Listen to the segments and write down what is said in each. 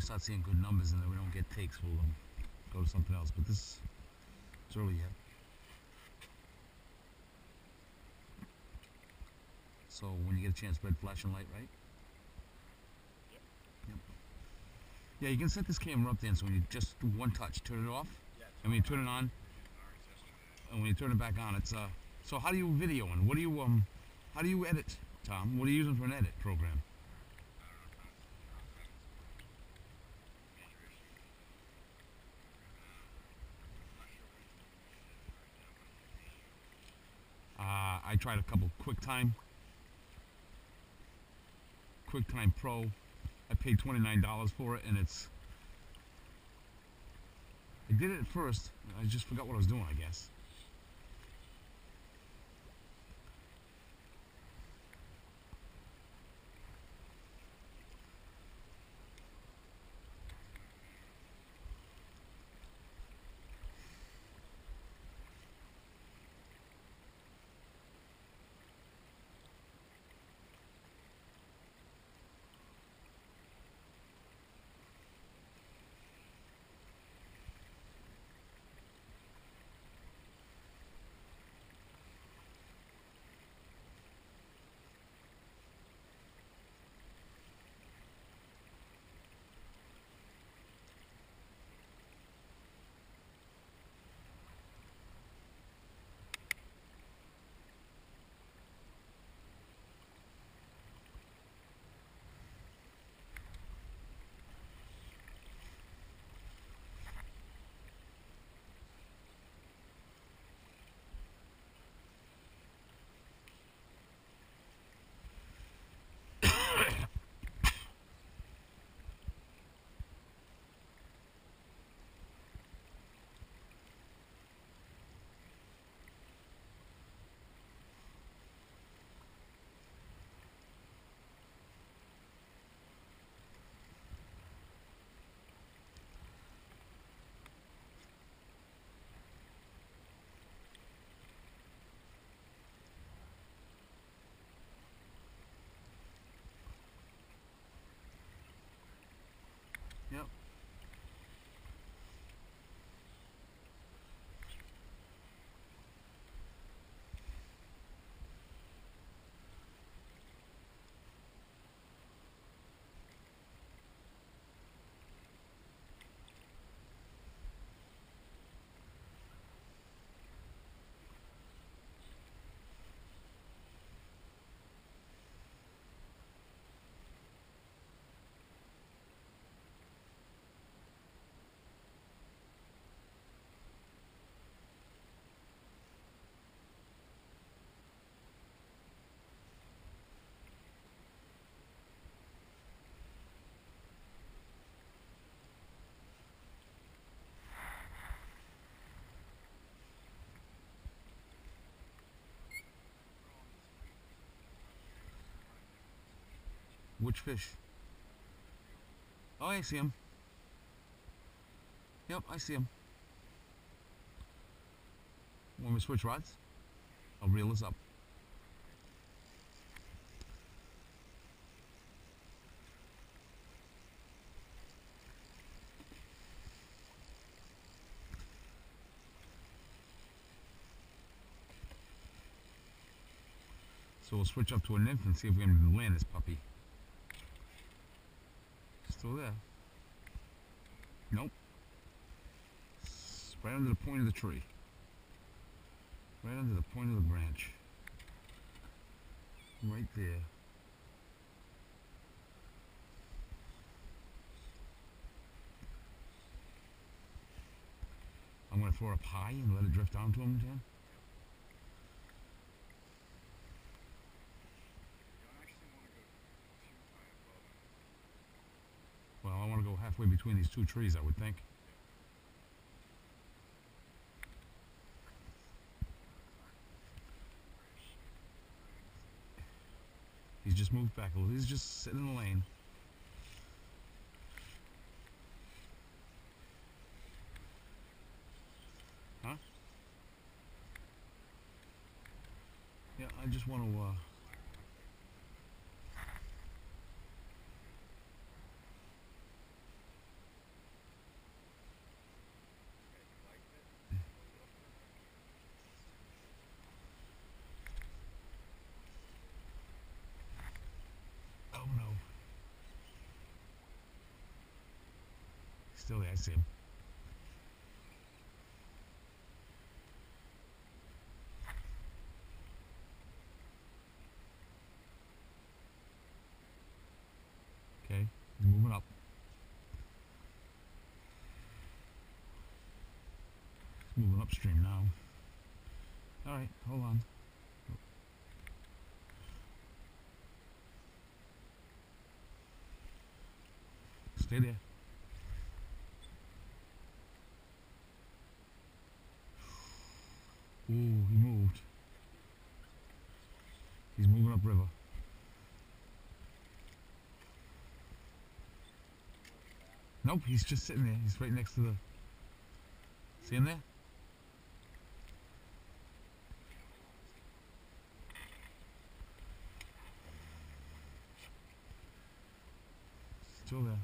start seeing good numbers and then we don't get takes, we'll go to something else. But this is early yet. So when you get a chance, red flashing light, right? Yep. Yeah, you can set this camera up then, so when you just do one touch, turn it off, and when you turn it on, and when you turn it back on, it's So how do you video and what do you how do you edit, Tom? What are you using for an edit program? I tried a couple QuickTime Pro. I paid $29 for it, and I did it at first. I just forgot what I was doing, I guess. Yep. Which fish? Oh, I see him. Yep, I see him. Want me to switch rods? I'll reel this up. So we'll switch up to a nymph and see if we can land this puppy. Still there. Nope. It's right under the point of the tree. Right under the point of the branch. Right there. I'm going to throw it up high and let it drift down to him, Jan. Well, I want to go halfway between these two trees, I would think. He's just moved back a little. He's just sitting in the lane. Huh? Yeah, I just want to, still there. I see him. Okay, he's moving up. He's moving upstream now. Alright, hold on. Stay there. Ooh, he moved. He's moving upriver. Nope, he's just sitting there. He's right next to the... See him there? Still there.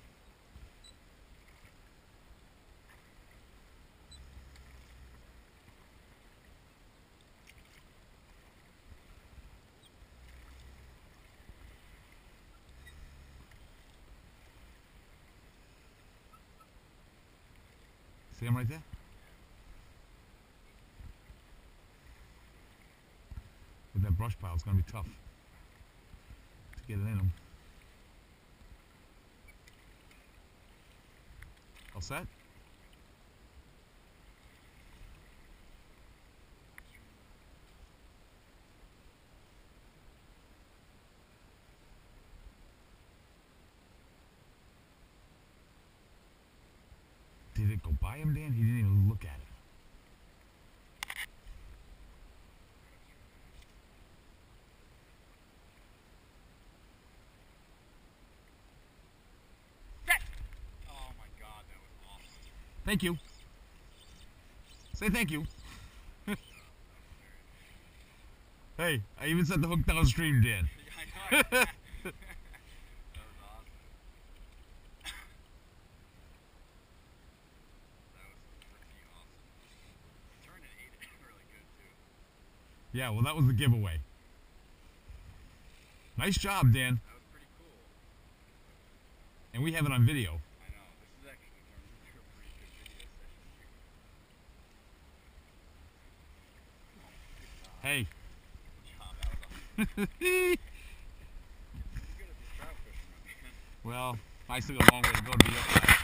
See him right there? With that brush pile, it's going to be tough to get it in him. All set? Did it go by him, Dan? He didn't even look at it. Oh my God, that was awesome. Thank you. Say thank you. Hey, I even set the hook downstream, Dan. I know. That was awesome. That was pretty awesome. Turned and ate it really good too. Yeah, well, that was the giveaway. Nice job, Dan. That was pretty cool. And we have it on video. I know. This is actually turned into a pretty good video session here. Hey. Good job. That was awesome. You're good at this trout fishing, man. Well, I still got a long way to go to be up there.